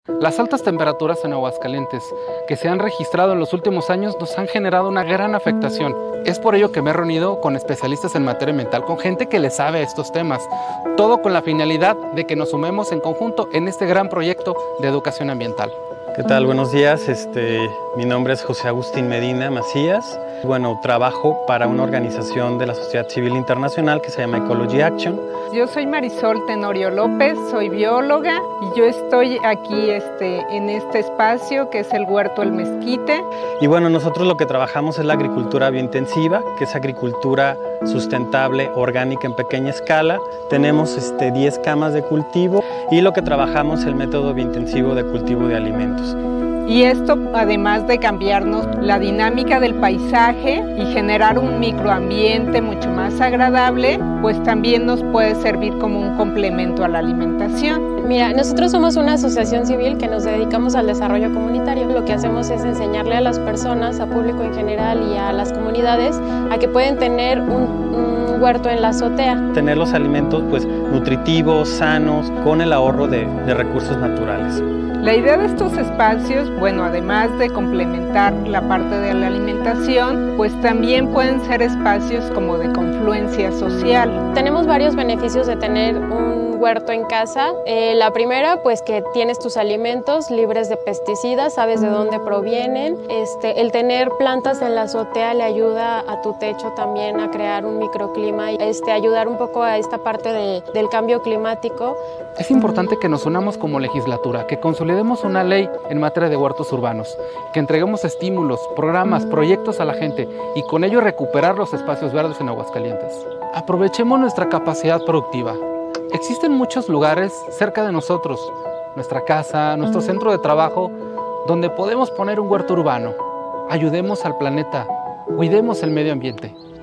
Las altas temperaturas en Aguascalientes que se han registrado en los últimos años nos han generado una gran afectación. Es por ello que me he reunido con especialistas en materia ambiental, con gente que le sabe estos temas, todo con la finalidad de que nos sumemos en conjunto en este gran proyecto de educación ambiental. ¿Qué tal? Buenos días. Mi nombre es José Agustín Medina Macías. Bueno, trabajo para una organización de la sociedad civil internacional que se llama Ecology Action. Yo soy Marisol Tenorio López, soy bióloga y yo estoy aquí en este espacio que es el Huerto El Mezquite. Y bueno, nosotros lo que trabajamos es la agricultura biointensiva, que es agricultura sustentable, orgánica en pequeña escala. Tenemos 10 camas de cultivo y lo que trabajamos es el método biointensivo de cultivo de alimentos. Y esto, además de cambiarnos la dinámica del paisaje y generar un microambiente mucho más agradable, pues también nos puede servir como un complemento a la alimentación. Mira, nosotros somos una asociación civil que nos dedicamos al desarrollo comunitario. Lo que hacemos es enseñarle a las personas, a público en general y a las comunidades a que pueden tener un huerto en la azotea. Tener los alimentos nutritivos, sanos, con el ahorro de recursos naturales. La idea de estos espacios, bueno, además de complementar la parte de la alimentación, pues también pueden ser espacios como de confluencia social. Tenemos varios beneficios de tener un huerto en casa. La primera, pues que tienes tus alimentos libres de pesticidas, sabes de dónde provienen. El tener plantas en la azotea le ayuda a tu techo también a crear un microclima y ayudar un poco a esta parte del cambio climático. Es importante que nos unamos como legislatura, que consolidemos una ley en materia de huertos urbanos, que entreguemos estímulos, programas, proyectos a la gente y con ello recuperar los espacios verdes en Aguascalientes. Aprovechemos nuestra capacidad productiva. Existen muchos lugares cerca de nosotros, nuestra casa, nuestro centro de trabajo, donde podemos poner un huerto urbano. Ayudemos al planeta, cuidemos el medio ambiente.